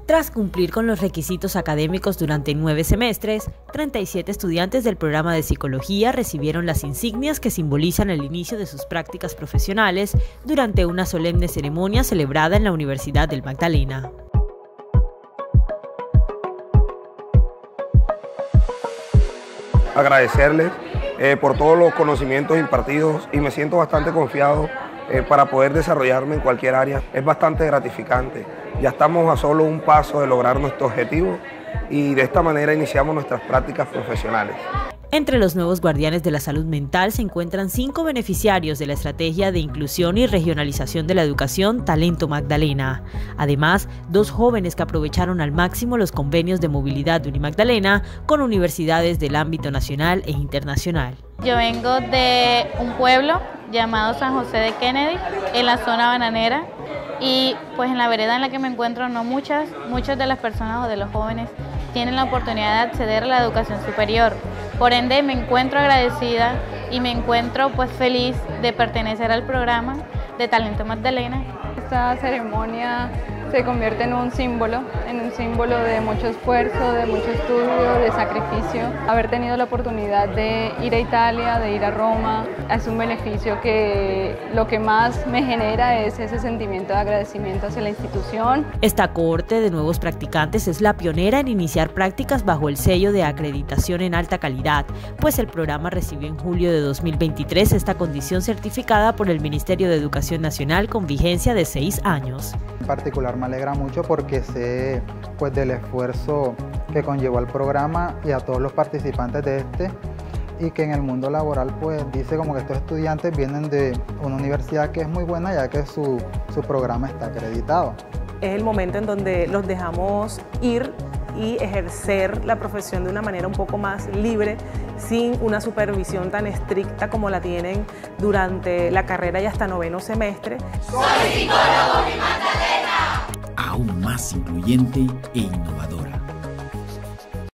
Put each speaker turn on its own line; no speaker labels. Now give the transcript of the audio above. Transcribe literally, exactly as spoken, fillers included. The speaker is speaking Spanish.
Tras cumplir con los requisitos académicos durante nueve semestres, treinta y siete estudiantes del programa de psicología recibieron las insignias que simbolizan el inicio de sus prácticas profesionales durante una solemne ceremonia celebrada en la Universidad del Magdalena.
Agradecerles eh, por todos los conocimientos impartidos y me siento bastante confiado eh, para poder desarrollarme en cualquier área. Es bastante gratificante. Ya estamos a solo un paso de lograr nuestro objetivo y de esta manera iniciamos nuestras prácticas profesionales.
Entre los nuevos guardianes de la salud mental se encuentran cinco beneficiarios de la estrategia de inclusión y regionalización de la educación Talento Magdalena. Además, dos jóvenes que aprovecharon al máximo los convenios de movilidad de Unimagdalena con universidades del ámbito nacional e internacional.
Yo vengo de un pueblo llamado San José de Kennedy, en la zona bananera, y pues en la vereda en la que me encuentro no muchas, muchas de las personas o de los jóvenes tienen la oportunidad de acceder a la educación superior. Por ende me encuentro agradecida y me encuentro pues feliz de pertenecer al programa de Talento Magdalena.
Esta ceremonia se convierte en un símbolo, en un símbolo de mucho esfuerzo, de mucho estudio, de sacrificio. Haber tenido la oportunidad de ir a Italia, de ir a Roma, es un beneficio que lo que más me genera es ese sentimiento de agradecimiento hacia la institución.
Esta cohorte de nuevos practicantes es la pionera en iniciar prácticas bajo el sello de acreditación en alta calidad, pues el programa recibió en julio de dos mil veintitrés esta condición certificada por el Ministerio de Educación Nacional con vigencia de seis años.
En particular me alegra mucho porque sé pues, del esfuerzo que conllevó el programa y a todos los participantes de este, y que en el mundo laboral pues dice como que estos estudiantes vienen de una universidad que es muy buena ya que su, su programa está acreditado.
Es el momento en donde los dejamos ir y ejercer la profesión de una manera un poco más libre, sin una supervisión tan estricta como la tienen durante la carrera y hasta noveno semestre.
¡Soy psicólogo de Magdalena! Aún más incluyente e innovadora.